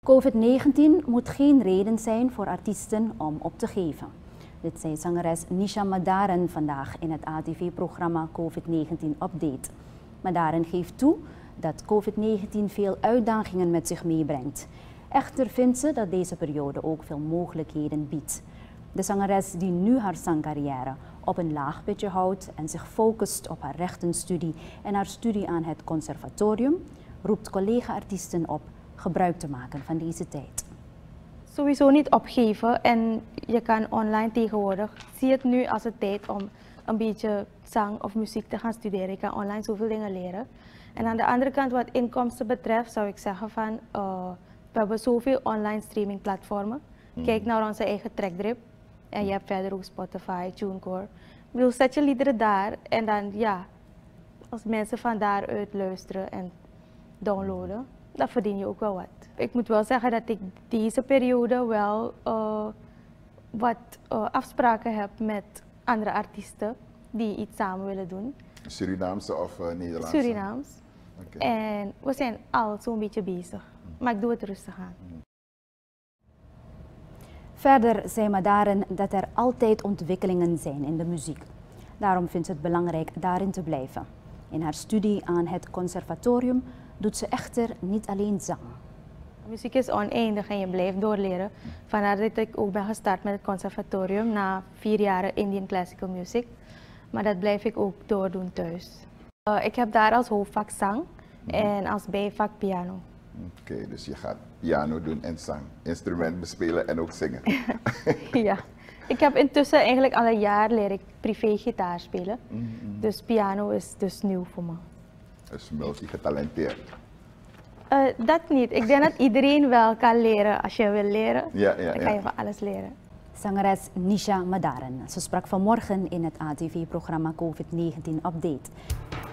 COVID-19 moet geen reden zijn voor artiesten om op te geven. Dit zei zangeres Nisha Madaren vandaag in het ATV-programma COVID-19 Update. Madaren geeft toe dat COVID-19 veel uitdagingen met zich meebrengt. Echter vindt ze dat deze periode ook veel mogelijkheden biedt. De zangeres die nu haar zangcarrière op een laag pitje houdt en zich focust op haar rechtenstudie en haar studie aan het conservatorium, roept collega-artiesten op gebruik te maken van deze tijd. Sowieso niet opgeven en je kan online tegenwoordig, zie het nu als een tijd om een beetje zang of muziek te gaan studeren. Je kan online zoveel dingen leren. En aan de andere kant wat inkomsten betreft zou ik zeggen van, we hebben zoveel online streamingplatformen. Kijk naar onze eigen Trackdrip en je hebt verder ook Spotify, TuneCore. Ik bedoel, zet je liederen daar en dan ja, als mensen van daaruit luisteren en downloaden, dan verdien je ook wel wat. Ik moet wel zeggen dat ik deze periode wel wat afspraken heb met andere artiesten die iets samen willen doen. Surinaamse of Nederlandse? Surinaams. Okay. En we zijn al zo'n beetje bezig, maar ik doe het rustig aan. Verder zei Madaren dat er altijd ontwikkelingen zijn in de muziek. Daarom vindt ze het belangrijk daarin te blijven. In haar studie aan het conservatorium doet ze echter niet alleen zang. Muziek is oneindig en je blijft doorleren. Vandaar dat ik ook ben gestart met het conservatorium na 4 jaar Indian Classical Music. Maar dat blijf ik ook doordoen thuis. Ik heb daar als hoofdvak zang en als bijvak piano. Oké, dus je gaat piano doen en zang, instrument bespelen en ook zingen. Ja, ik heb intussen eigenlijk al een jaar leer ik privé gitaar spelen. Dus piano is dus nieuw voor me. Dus multi-getalenteerd. Dat niet. Ik denk dat iedereen wel kan leren. Als je wil leren, dan kan je van alles leren. Zangeres Nisha Madaren. Ze sprak vanmorgen in het ATV-programma COVID-19 Update.